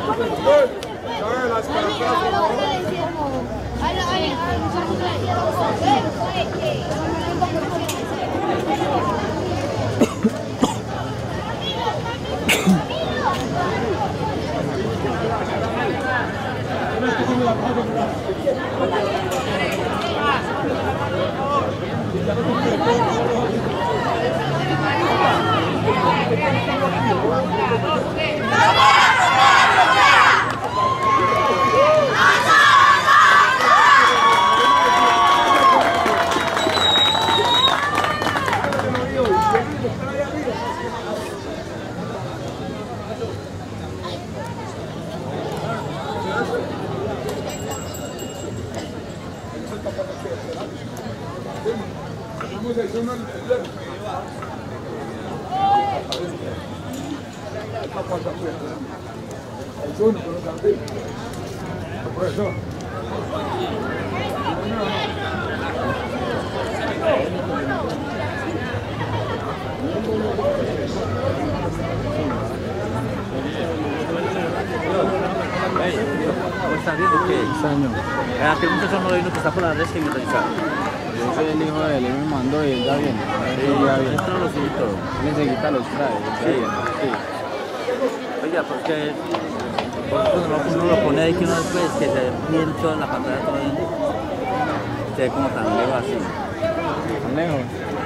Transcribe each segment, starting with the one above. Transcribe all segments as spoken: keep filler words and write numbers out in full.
¿Estás viendo qué? ¿A qué muchacho no vino que está por la red que me revisaba? Yo soy el hijo de él, él me mandó y él ya viene. Sí, ya viene. Esto no lo sigue todo. Él enseguida los trae. Sí, sí. Oiga, porque uno, uno lo pone ahí que uno después que se ve bien toda la pantalla todo bien. Se ve como tan lejos así. ¿Tan lejos?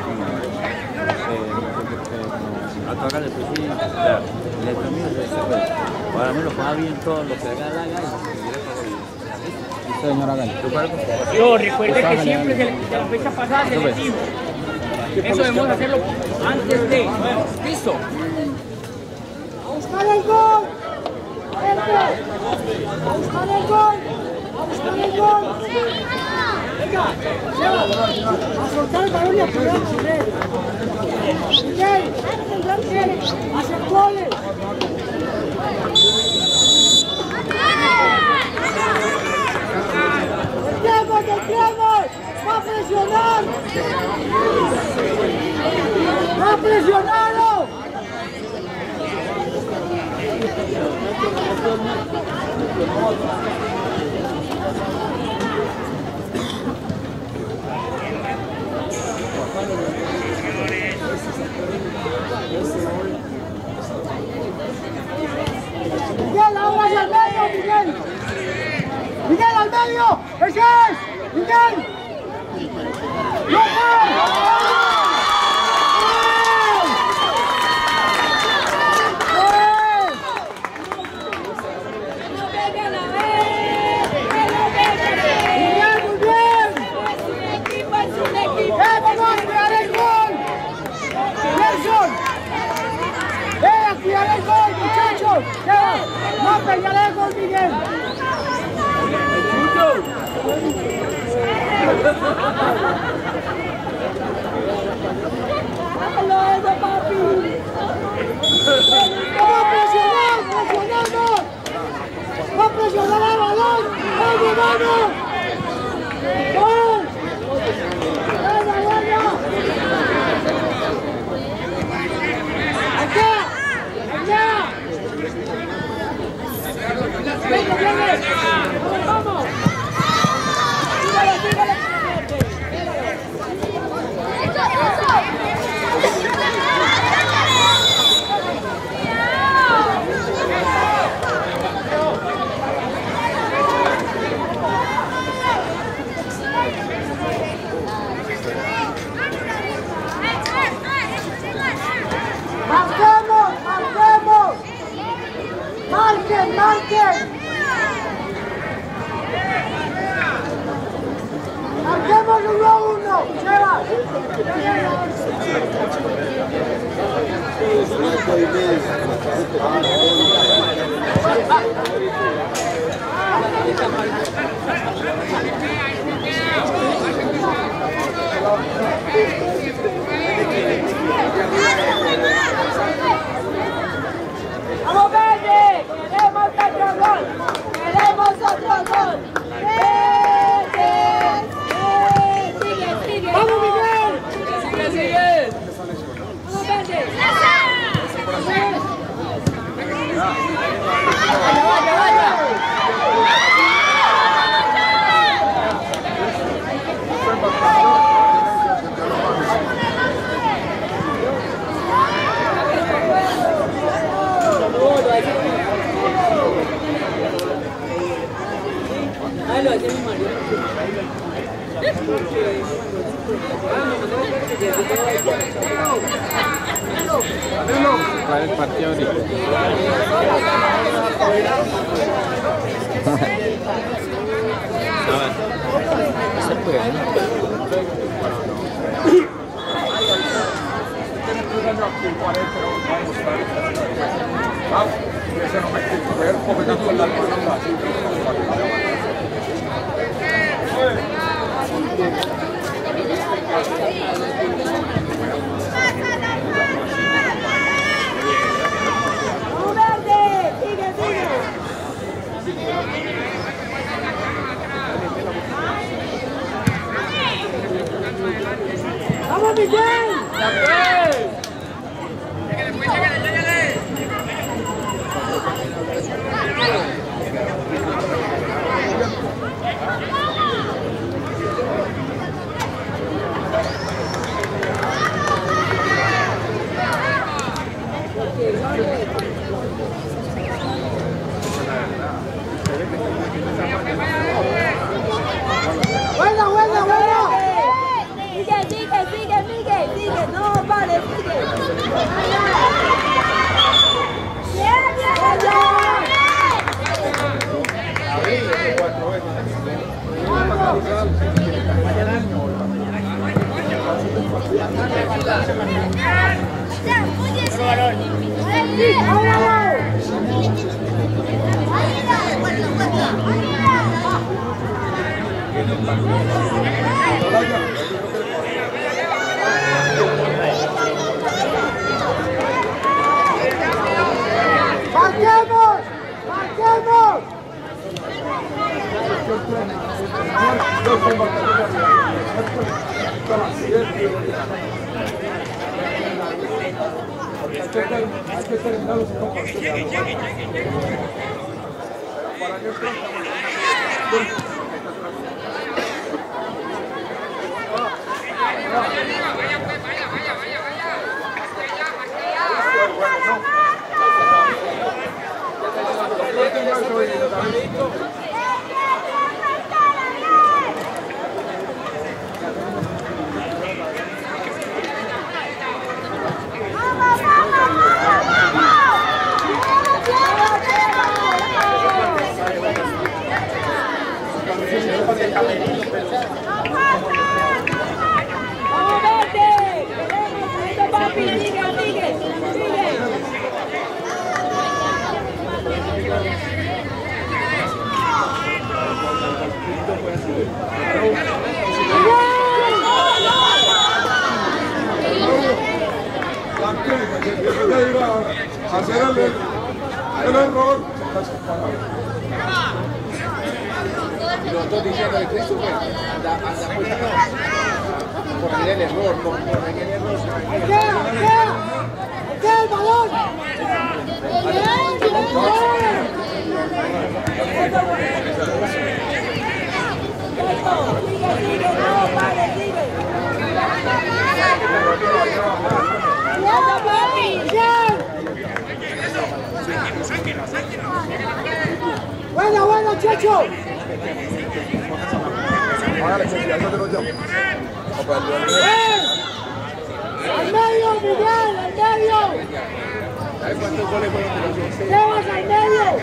A tocar después sí, claro. El esto mío es este pues. Ahora me lo ponga bien todo lo que haga la haga y señora Gali. Yo recuerde que siempre de la fecha pasada se le dijo. Eso debemos hacerlo antes de. ¿Listo? ¡A buscar el gol! ¡A buscar el gol! ¡A buscar el gol! Venga, a soltar el balón y a poner a correr. Miguel, Miguel, a hacer goles. ¡Entremos, entremos! ¡Va a presionar! ¡Va a presionarlo! Miguel, ahora hacia el medio, Miguel. Miguel, al medio. ¡Ese es! Miguel. ¡No! ¡No pegaré gol, Miguel! ¡Hágalo eso, papi! ¡Va a presionar! ¡Presionando! ¡Va a presionar el balón! ¡Vamos, vamos! ¡Gol! ¡Venga, venga! ¡Acá! ¡Allá! ¡Venga, viene! ¡Vamos! ¡Sígale, sígale! ¡Marquemos! ¡Marquemos! ¡Marquen! ¡Marquen! ¡Marquemos uno a uno! ¡Sebas! ¡Vamos, Verde! ¡Queremos otro gol! ¡Queremos otro gol! ¡Verde! ¡Sigue, sigue! ¡Vamos, Miguel! ¡Sigue, sigue! ¡Vamos, Verde! ¡Vamos! partido ahorita. A ver, se puede, ¿no? Ese no me quiere cuerpo, venga con la mano así. ¡Vamos, Miguel! ¡Buena, buena, buena! Sigue, sigue, sigue, sigue, sigue, no, vale, sigue. Bien, ¡Marquemos! ¡Marquemos! Hay que terminar los compañeros. ¡Vamos, vete! ¡Vete, papi! ¡Sigue, sigue! ¡Sigue! Hacer el, el error. Y los dos diciendo de Cristo, pues, anda, anda, pues, no. Corregir el error, corregir el error. ¡Queda, queda! ¡Queda el balón! ¡Bien, bien, Sigue, sigue, no, vale, sigue. ¡Buena, buena, Checho! ¡Bien! ¡Al medio, Miguel! ¡Al medio! ¿Sabes cuántos goles fueron de los dos? ¡Llevas al medio!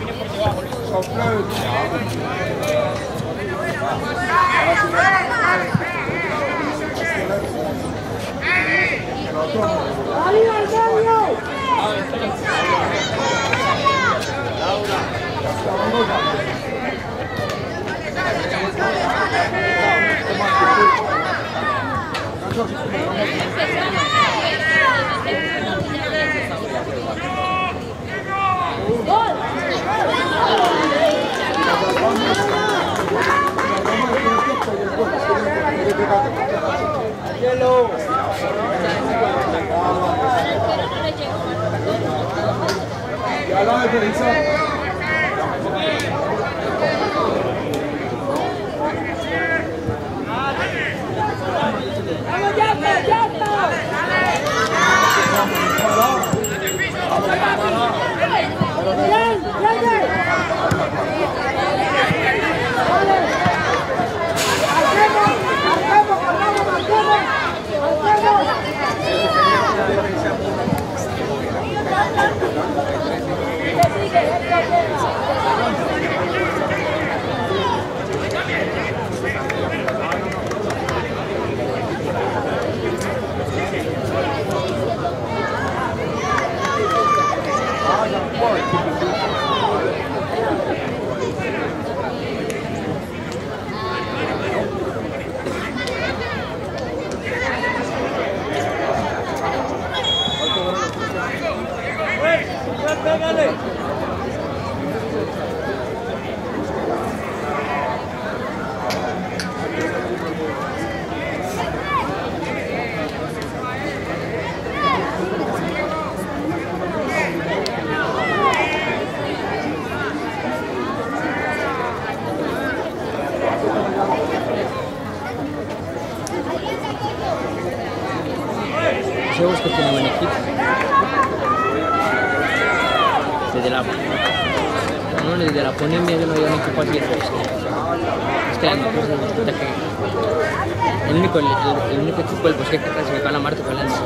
Complete. Ya la defensa. ¡Vamos, ya está, ya está! ¡Bien, bien! Cebos que tiene buen equipo. Desde la, no, desde la pandemia yo no había un equipo así. Es que la cosa es que el único, el, el, el único equipo del Bosque que clasificó a la Marte fue el Lens.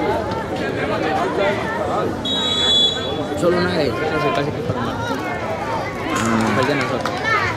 Solo una vez clasificó a ese equipo a la Marte. Fue el de nosotros.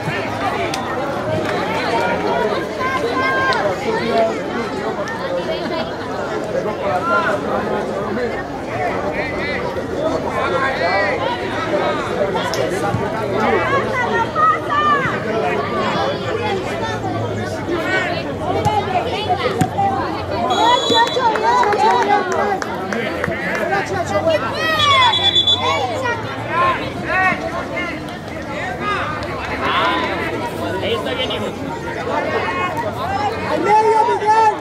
Ahí está bien, hijo. ¡Al medio, Miguel!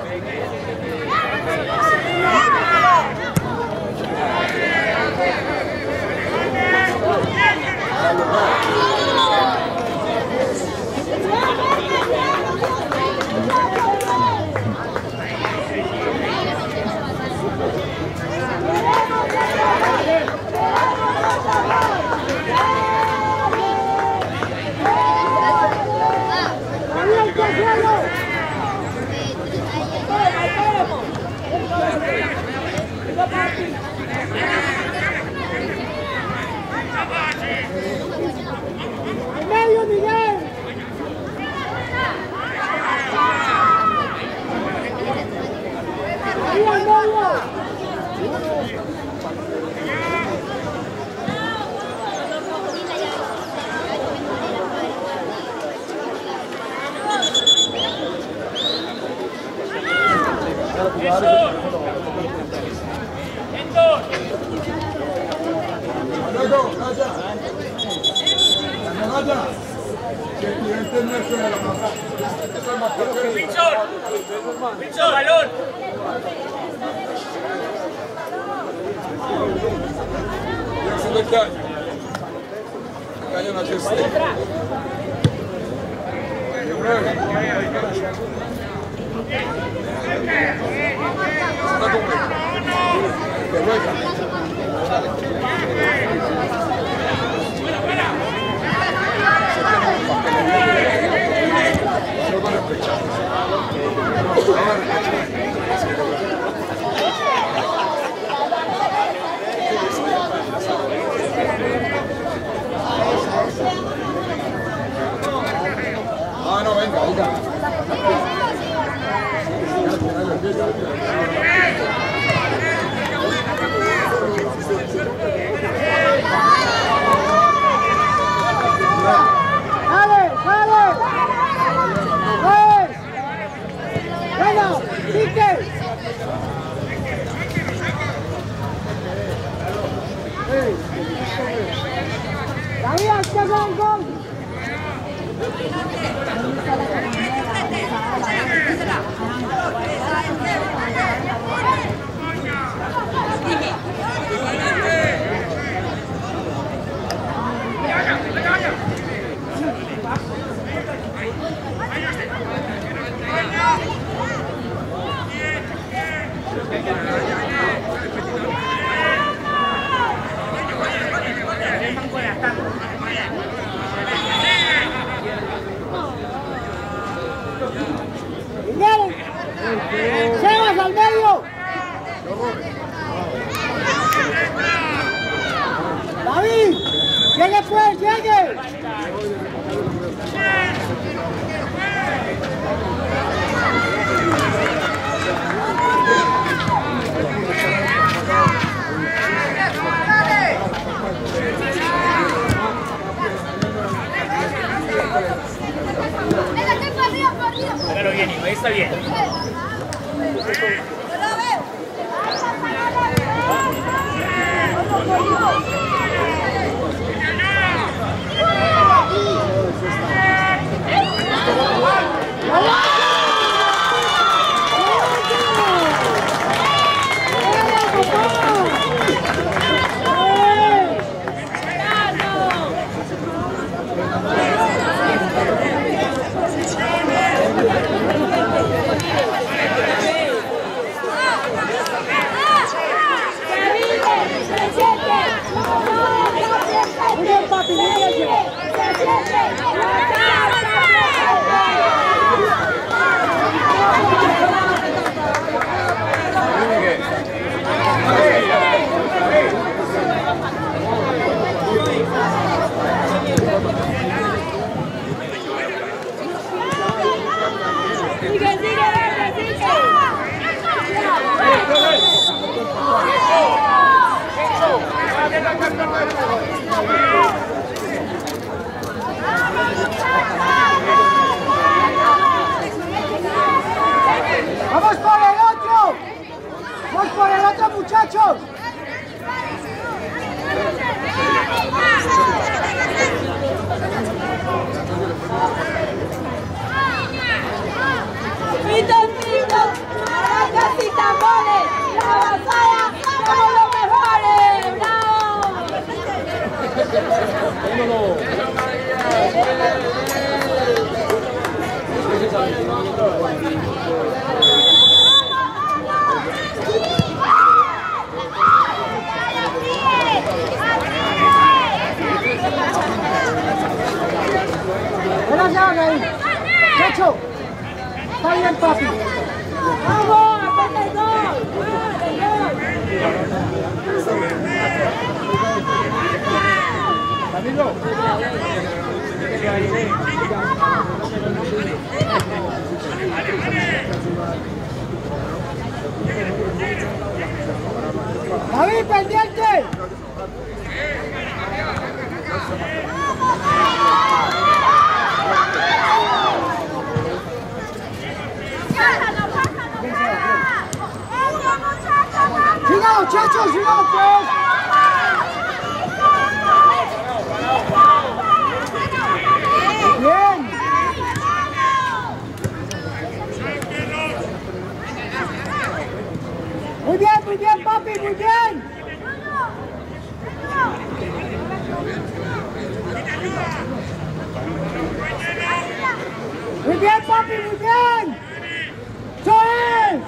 ¡Al medio, Miguel! ¡Ahí al medio! Luego, Naya. Naya. Que el cliente nuestro de la casa. Eso es más fuerte. ¡Pinchón! ¡Pinchón, balón! Y haciendo el daño. El daño no existe. De nueve. Una con de vuelta. Ah, no, venga, venga. Miguel, Sebas al medio. David, llegue pues, llegue. Pero bien, ahí está bien. ¡Vamos por el otro! ¡Vamos por el otro, muchachos! ¡Pitos, pitos! ¡Maracas y tambores! ¡La batalla somos los mejores! ¡Buena llave ahí! ¡Chacho! ¡Está bien, papi! ¡Vamos! ¡Apete el gol! ¡Camilo! ¡David, pendiente! ¡Sigan, muchachos! ¡Sigan, pues! ¡Bien! ¡Muy bien, muy bien, papi! ¡Muy bien! ¡Muy bien, papi! ¡Muy bien! ¡Sí!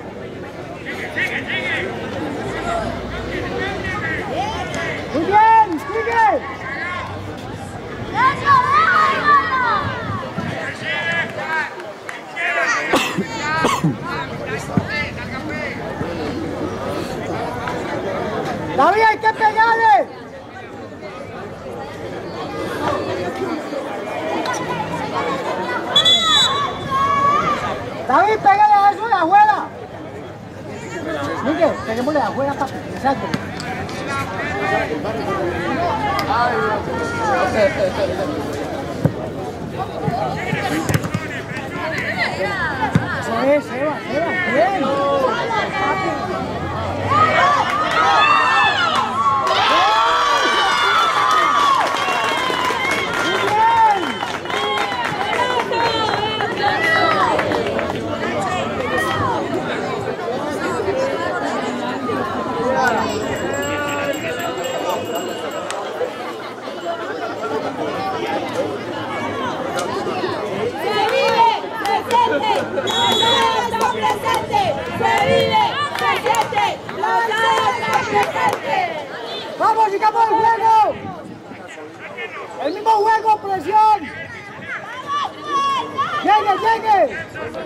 ¡Muy bien! ¡Sigue! ¡David, hay que pegarle! David, pégale a eso de afuera. Miguel, peguémosle de afuera, papi. Exacto. Eso es, Seba, Seba, bien. ¡Se vive! ¡Presente! ¡La batalla está presente! ¡Se sigamos el juego. El mismo juego, presión. Llegue, llegue.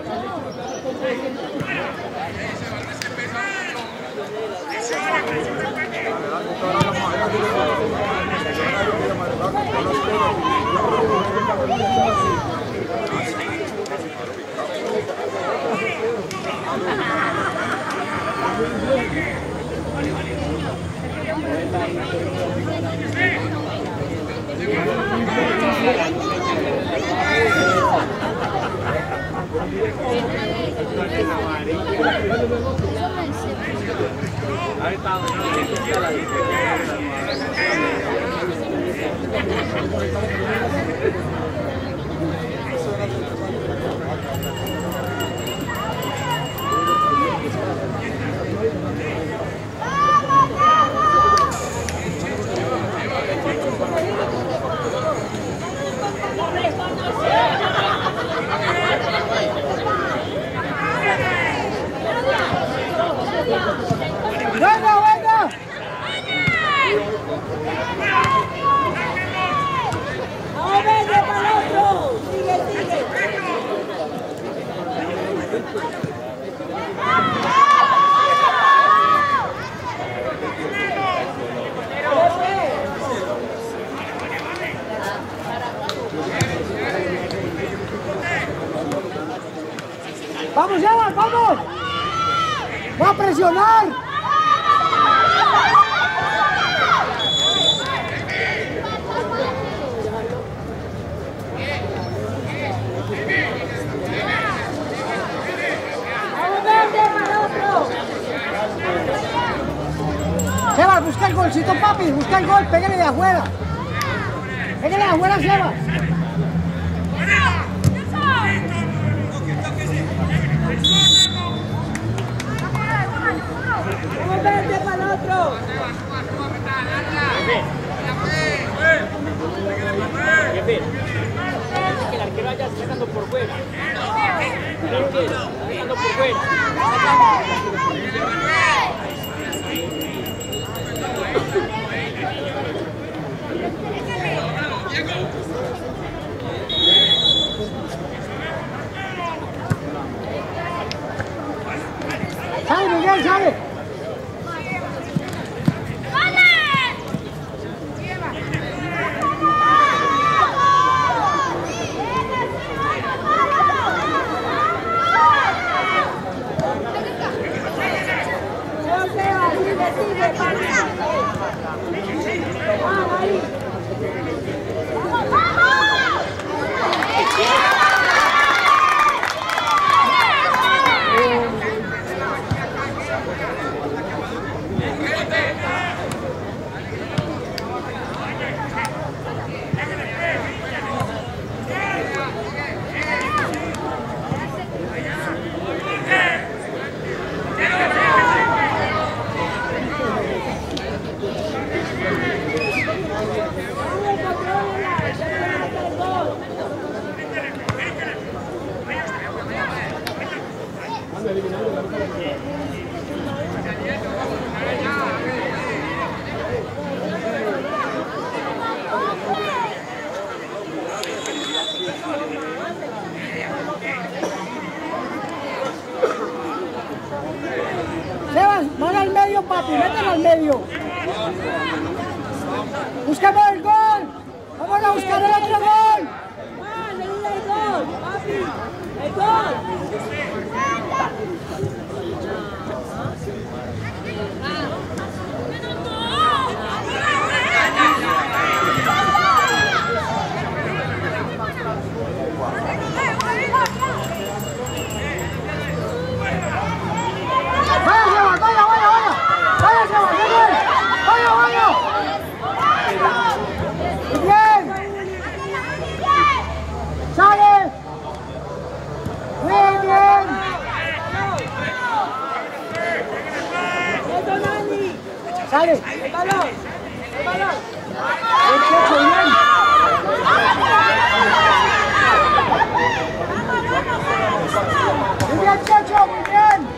¡Venga, venga! ¡Vamos, vete para el otro! ¡Sigue, sigue! ¡Vamos, ya, vamos! ¡Va a presionar! Sebas, busca el golcito, papi, busca el gol, pégale de afuera. Pégale de afuera, Sebas. Vamos verde para el otro. Que el arquero vaya sacando por fuera. El arquero sacando por fuera. Sale, Miguel, sale. Sebas, van al medio, papi, mételo al medio. Buscamos el gol. Vamos a buscar el otro gol. El gol, papi. El gol. Sale. El balón. El balón. El Checho, bien. Muy bien, Checho, muy bien.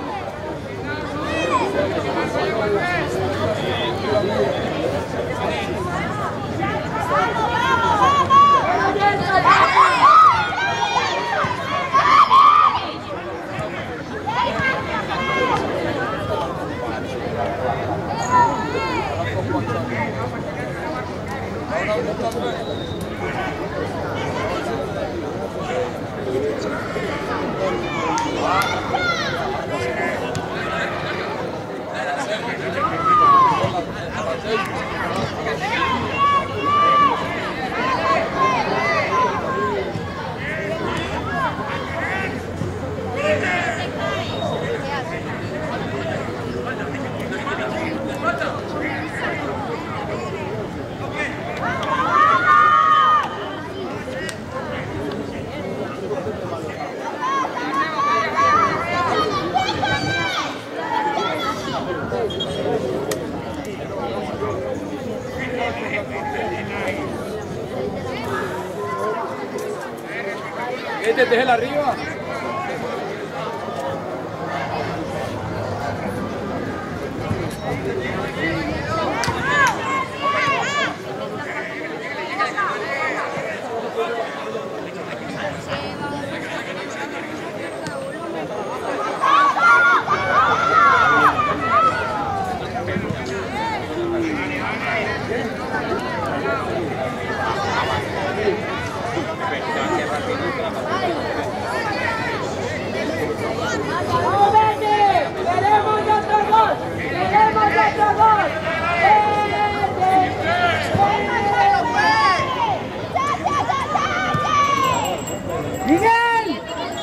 Este, déjela arriba. ¡Vamos, Verde! ¡Queremos otro gol! ¡Queremos otro gol! ¡Verde! ¡Miguel!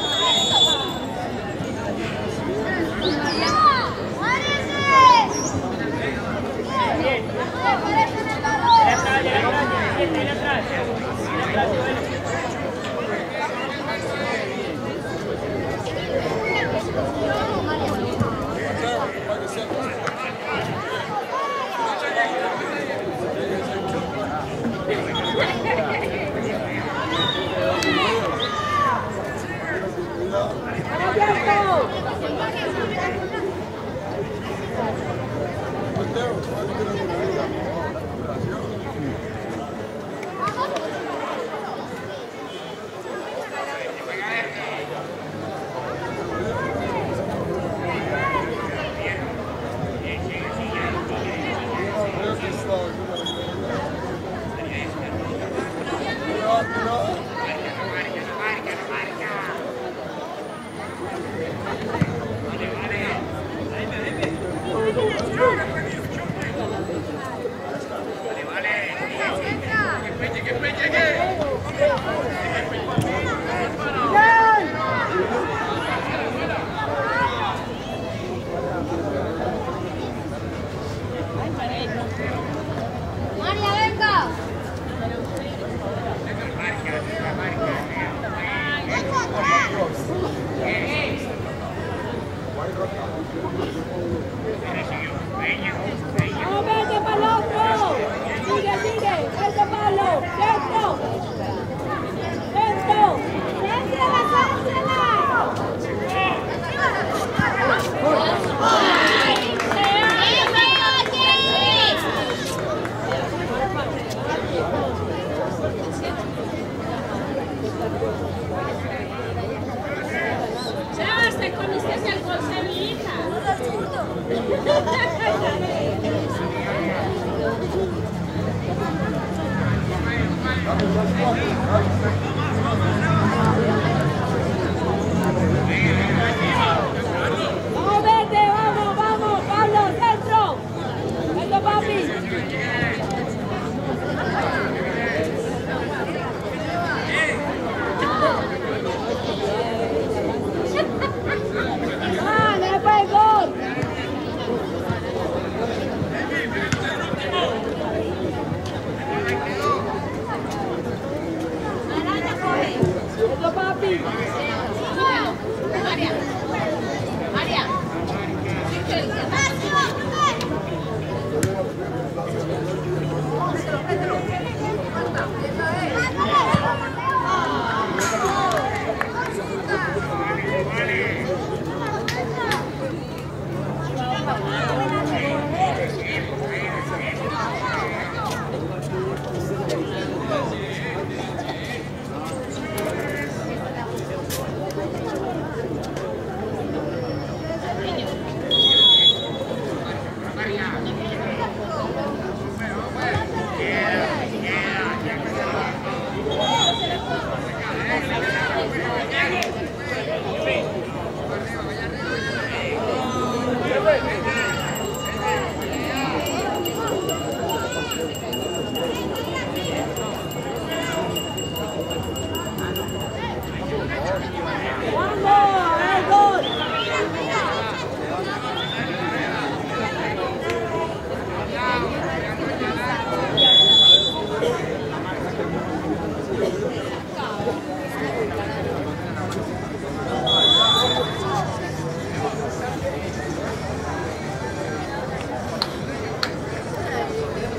María, venga. ¡Vamos, vete para el otro! ¡Sigue, sigue! ¡Vete para el otro! ¡Dentro! ¡Dentro! ¡Dénsela, dénsela!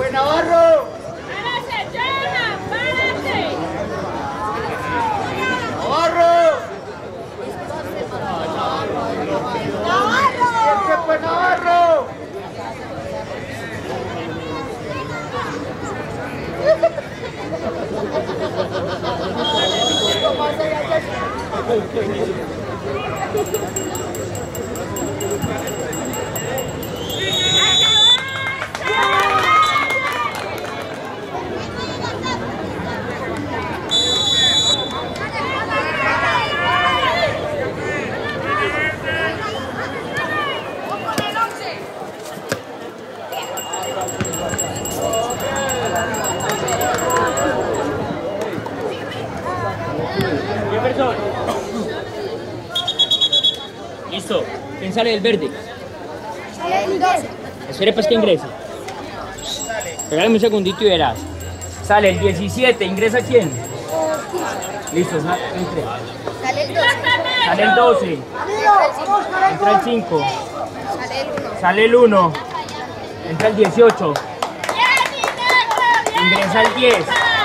fue Navarro? ¡Párate, Jonah! ¡Párate! ¡Navarro! ¡Navarro! ¿Quién fue Navarro? Jefferson. Listo. ¿Quién sale del verde? Espere pues que ingrese. Regálame un segundito y verás. Sale el diecisiete. ¿Ingresa quién? Listo, sa- entre. Sale el doce. Sale el doce. Entra el cinco. Sale el uno. Entra el dieciocho. Ingresa el diez.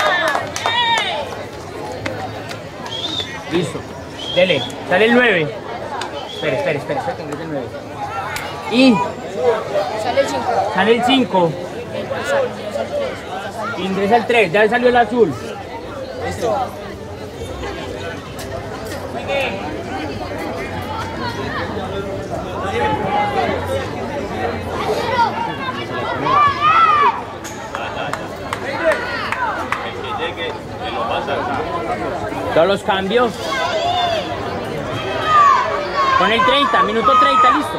Listo. Dele. Sale el nueve. Espera, espera, espera, espera, que ingrese el nueve. Y Sale el cinco. sale el cinco. Ingresa el tres. Ya salió el azul. Todos los cambios. Con el treinta, minuto treinta, listo.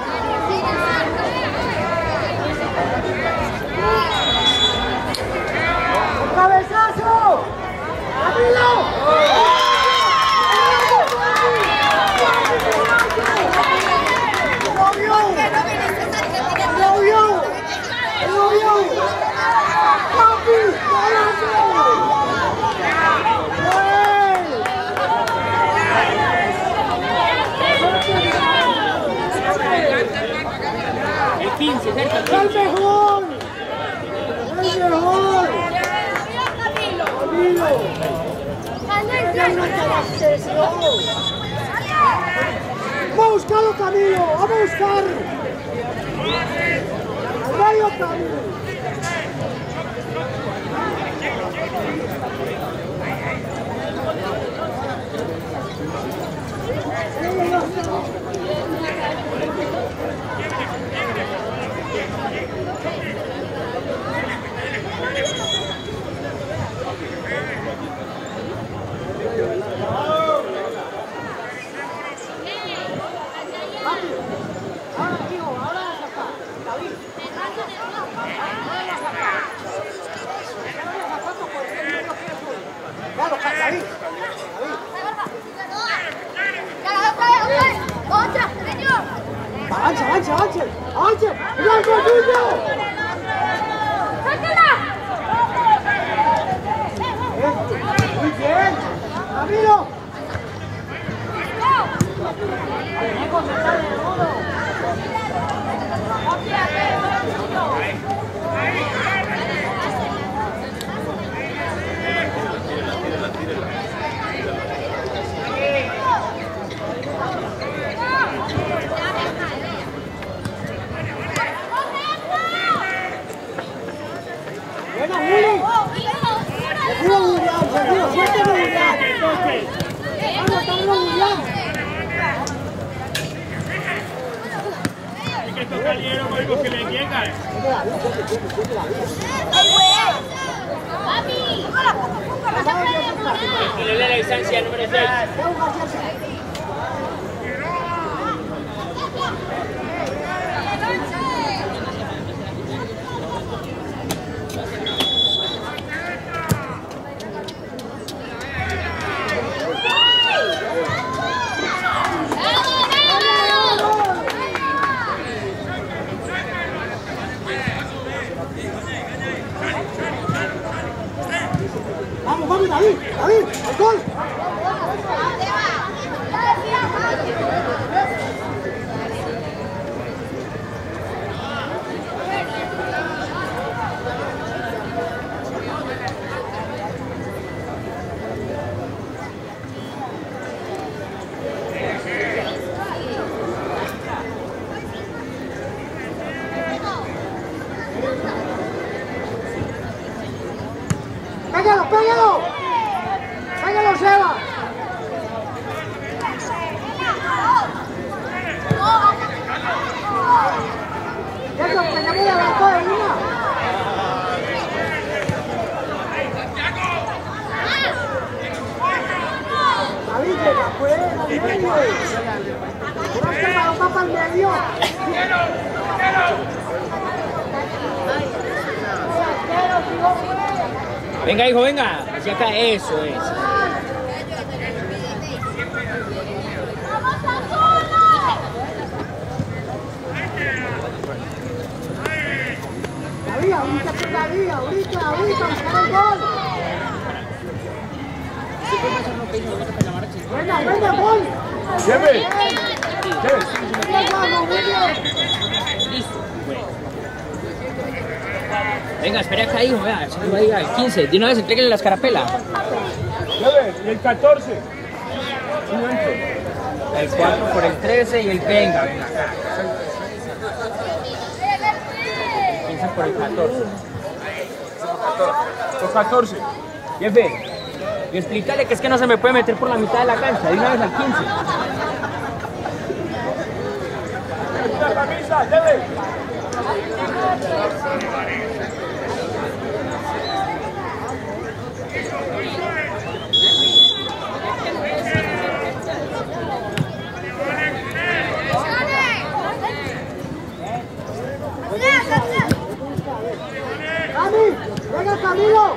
¡Cabezazo! ¡Camilo! El quince, cerca. el ¡El quince. mejor! ¡El mejor! ¡Camilo! ¡Va a buscarlo, Camilo! ¡Vamos a buscar! ¡Al medio, Camilo! ¡Avance, avance, avance! ¡Avance! ¡Blanco tuyo! ¡Muy bien! ¡Camilo! ¡Buena, Juli! ¡Seguro, Julián! ¡Seguro! ¡Suéltame, Julián! ¡Vamos, estamos, Julián! Es que estos salieron algo que le llegan. Y le da la distancia número seis. ¡Vamos, vamos, David! ¡David! ¡El gol! ¡Pégalo, pégalo! ¡Pégalo, Seba! ¡Eso, tenemos de abajo de una! David, que la puede al medio. Una que balón va para el medio. Venga, hijo, venga. Hacia acá, eso es. David, ahorita por David, ahorita, ahorita, buscar el gol. Venga, venga, gol. Lleve. Listo. Venga, espera acá, hijo, vea, se va a ir al quince. De una vez entréguenle las carapelas. Lleve. Y el catorce. El cuatro por el trece y el venga, venga. El quince por el catorce. Los catorce. Jefe, y explícale que es que no se me puede meter por la mitad de la cancha. De una vez al quince. La camisa, lleve. ¡Cami! ¡Venga, Camilo!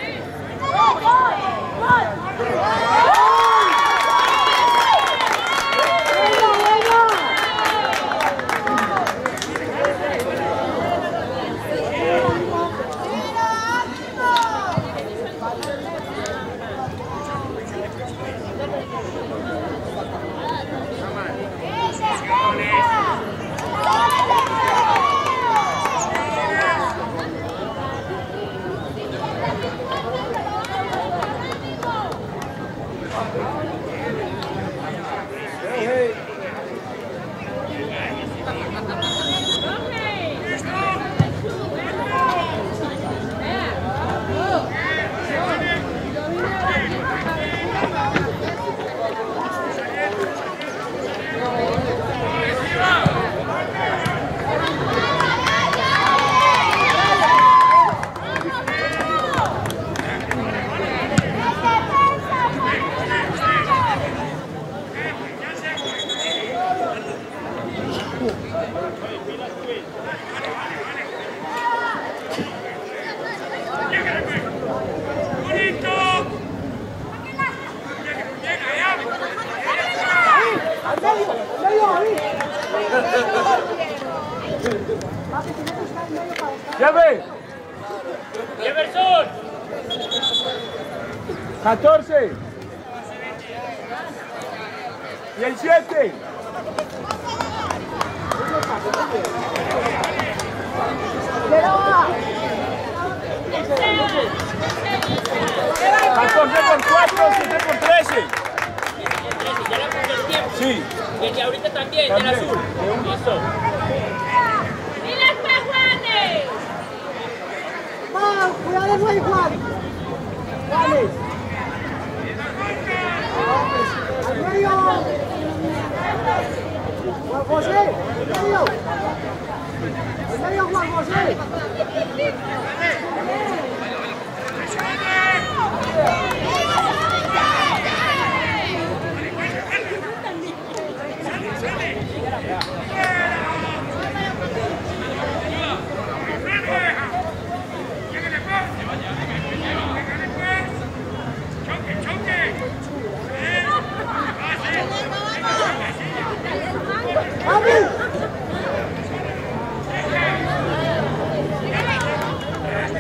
Lleve. Jefferson. catorce. Y el siete. catorce por cuatro, siete por trece. Ya le puse el tiempo. Sí. Y el de ahorita también, del azul. Listo. ¡Va! ¡Cuidado, güey, Juan! ¡Vale! ¡Al medio! ¡Juan José! ¡Al medio! ¡Al medio, Juan José! ¡Vamos!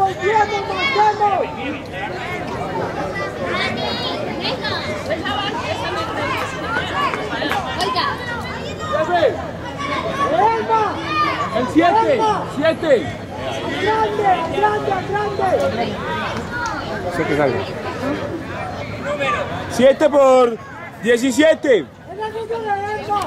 quietos, marchemos. Elma. El siete, siete. Grande, grande, grande. Sé que salga. siete por diecisiete. Es la cosa de Elma.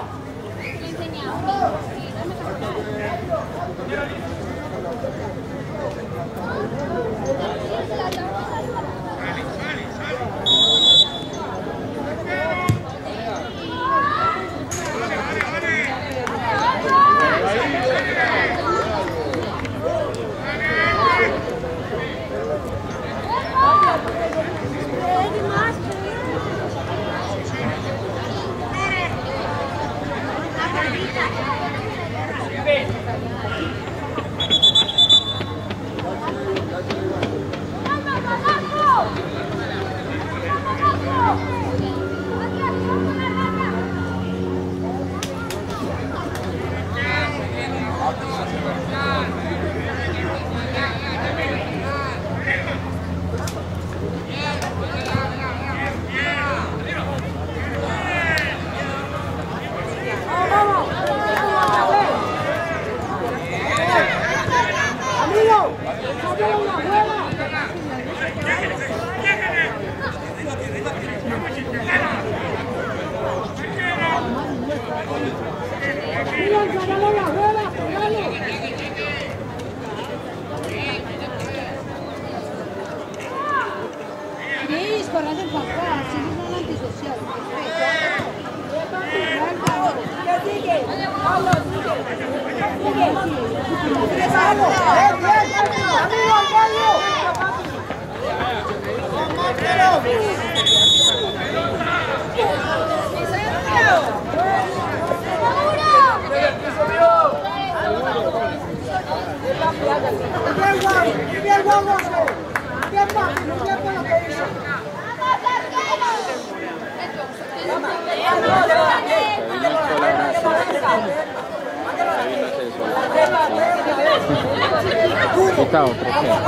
Está otro.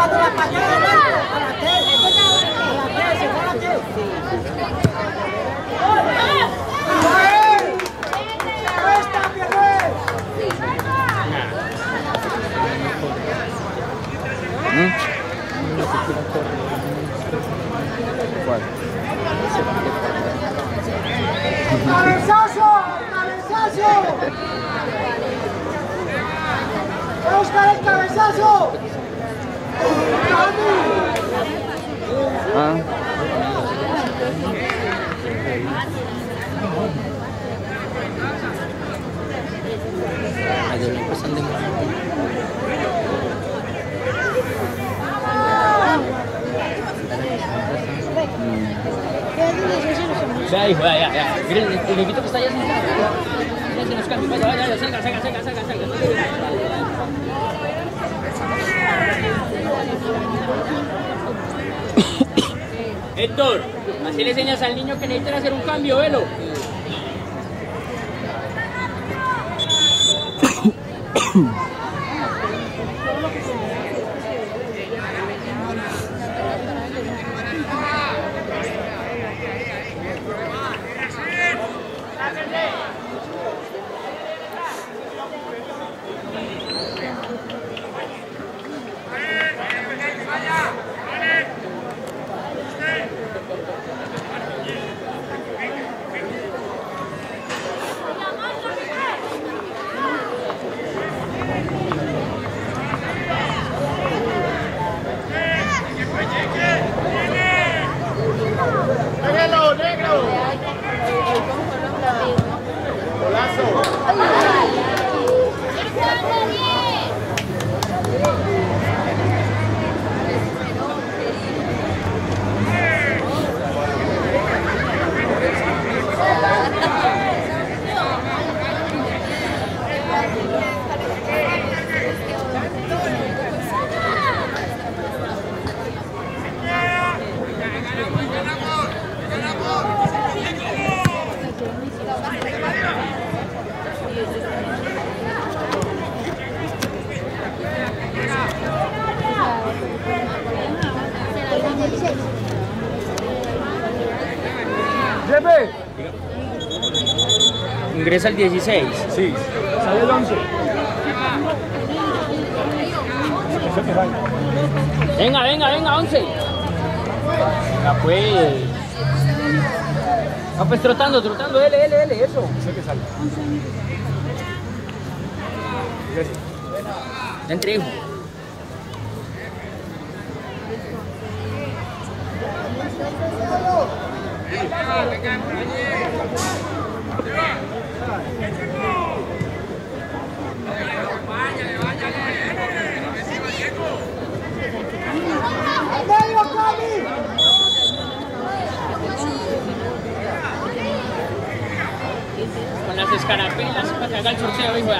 ¿Cuál? ¡Cabezazo! ¡Cabezazo! ¡Va a buscar el cabezazo! Ah. Ayer me pasan de Vea, hijo, ya, ya, ya. Miren, el viejito que está allá sentado. Miren, se nos cambia. Vaya, vaya, vaya, salga, salga, salga, salga, salga. Héctor, así le enseñas al niño que necesita hacer un cambio, velo. Jefe. Ingresa el dieciséis. Sí. Sale el once. Venga, venga, venga, once. Venga, pues. Va pues trotando, trotando, L, L, L, eso. Ese que sale. Entre hijo. Con las escarapelas para que haga el sorteo, hijo.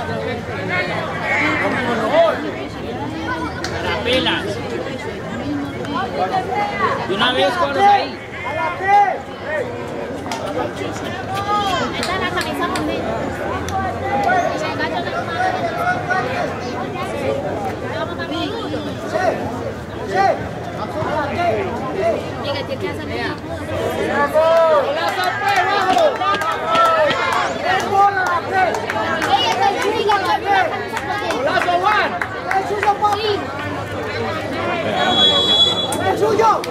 Escarapelas. De una vez con los ahí. Esta es la camisa bonita. ¡El suyo!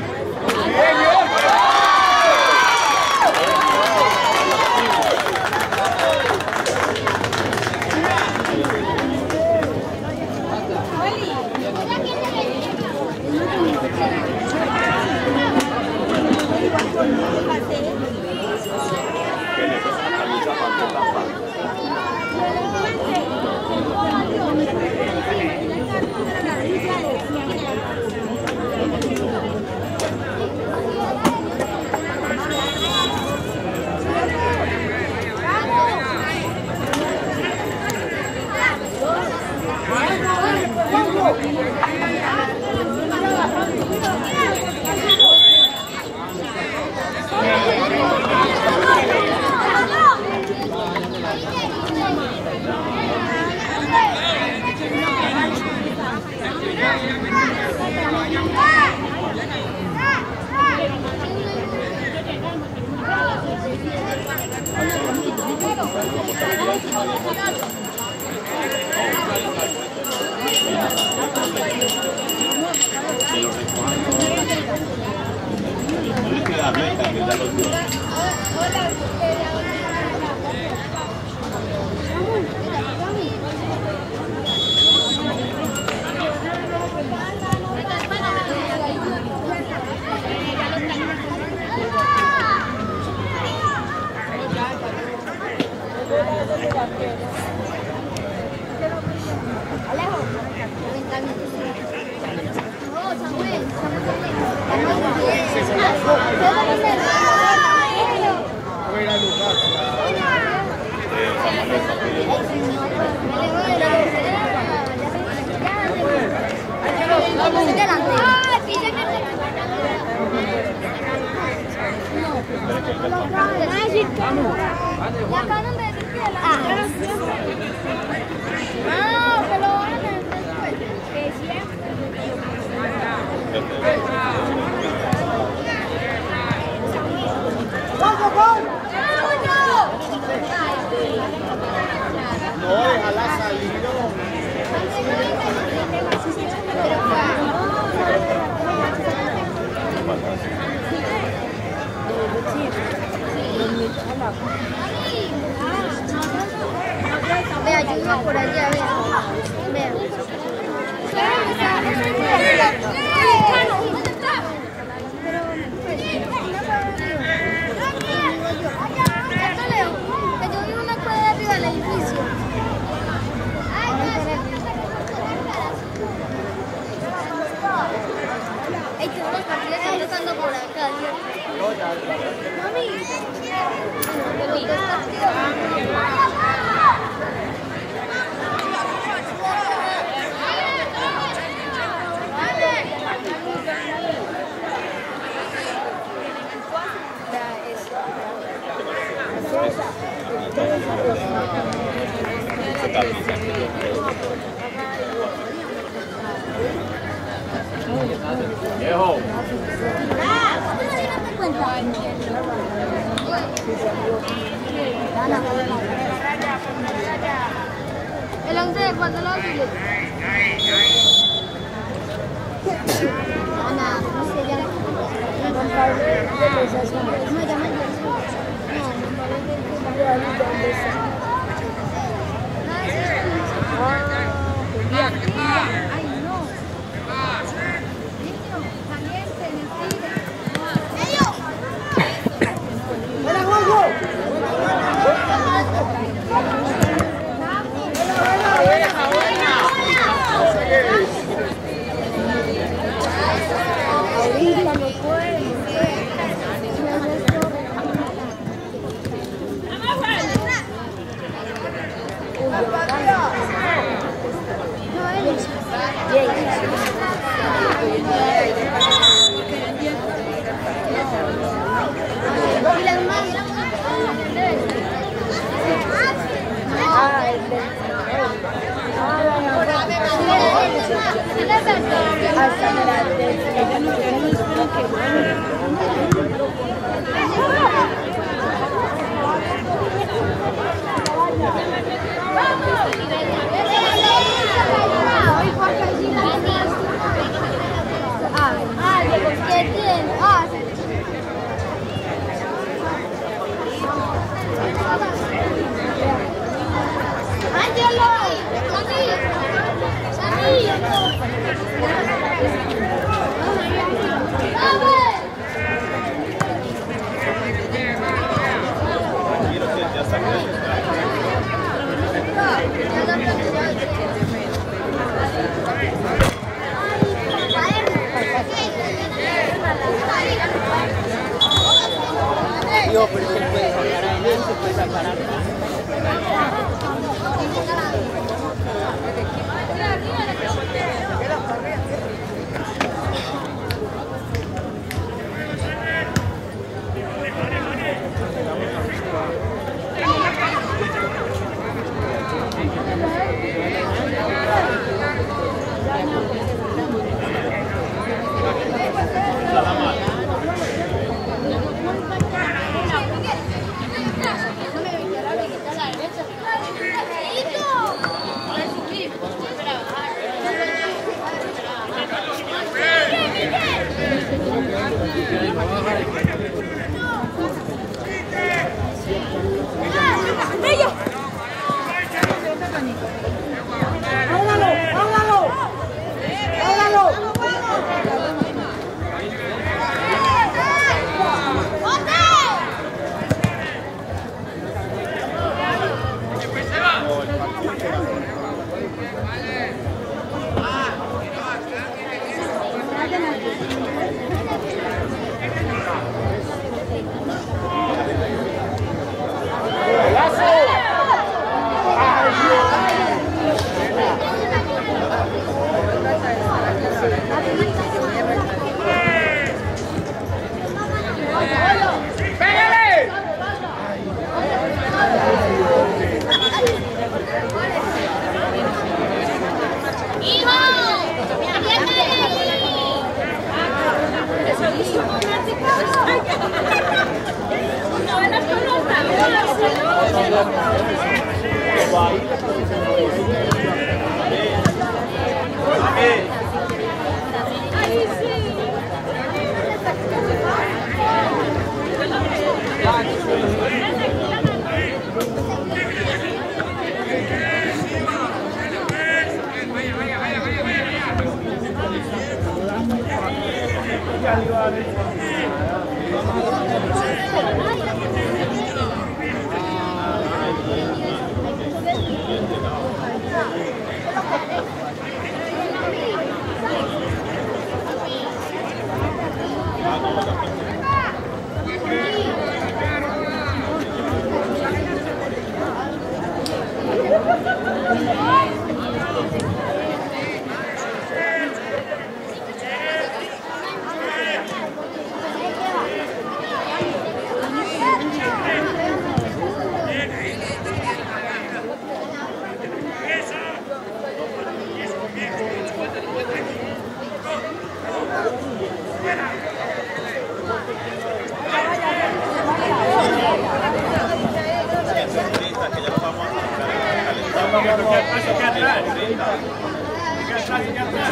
Vea, yo iba por allá, vea. Vea. Que yo vivo una cuadra arriba del edificio. Ey, todos los partidos están tocando por acá, ¿cierto? Mami. Gracias. Viejo. El once de cuatro lo sigue. Ana, no sé, ya no. No, llama Ay, no. Caliente, mentira. ¡Buena, Juanjo! Ahorita no puede. Yo, pero se puede sacar adelante, se puede sacar adelante.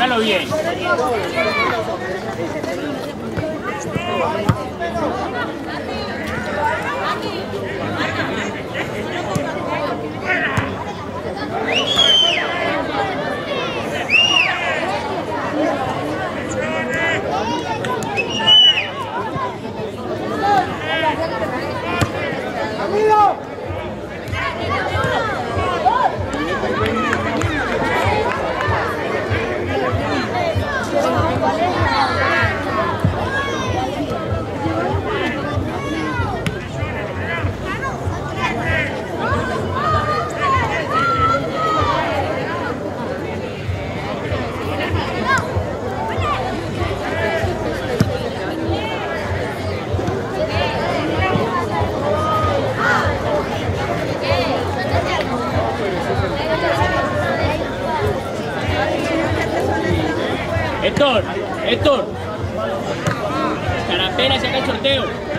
Hágalo bien. Héctor, Héctor, Carapela saca el sorteo.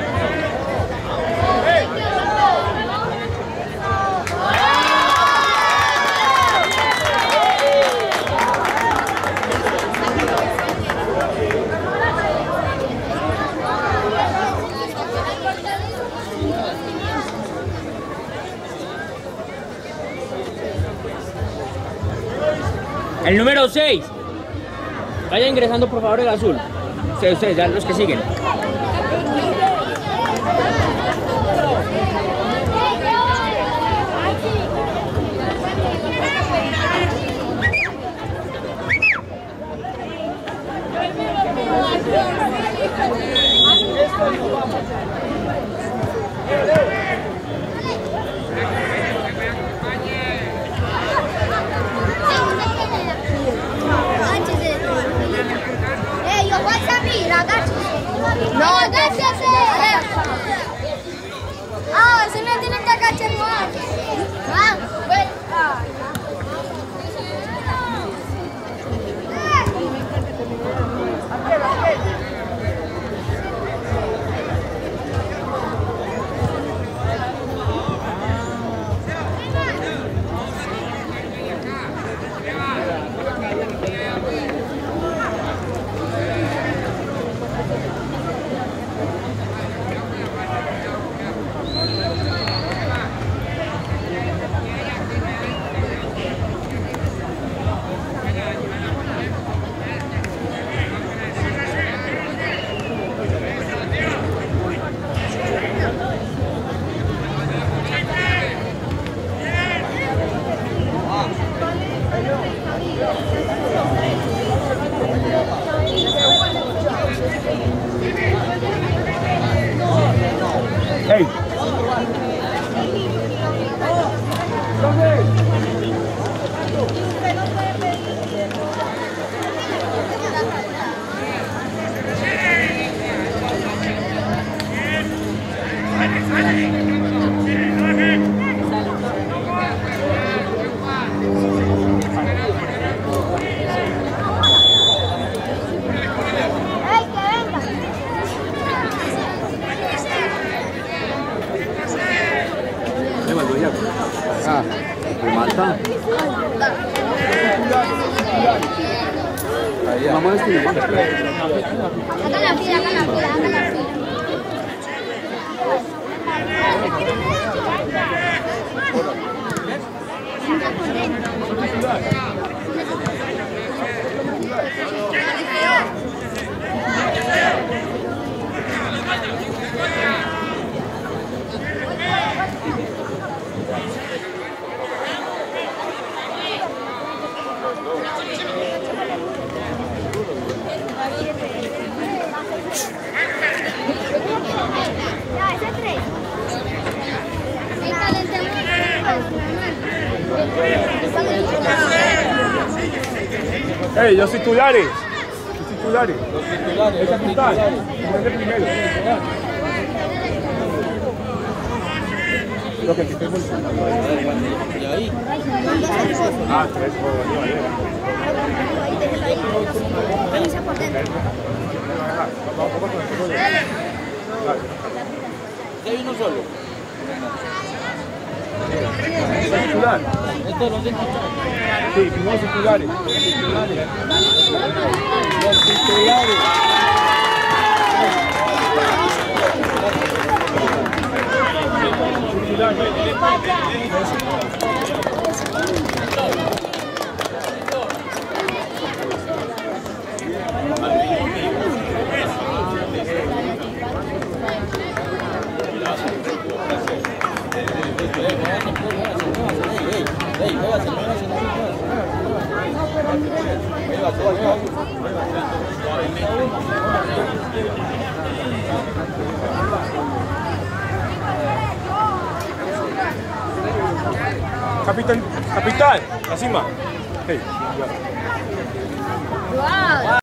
El número seis. Vaya ingresando por favor el azul. Ustedes, ustedes, ya los que siguen. No, agáchese. Ah, se me tiene que agachar más. Ah, bueno. Hey. Ah, de Malta. Vamos a escribir. Acá la fila, acá la fila, acá la fila. Ya, ese tres. Hey, los titulares. Los titulares. Los titulares. El capitán. El primero. Lo que estoy buscando. ¿Y ahí? Ah, tres por ahí. Hay uno solo. titular. Sí, los titulares. Los titulares. Capitán, capitán, la cima. Hey,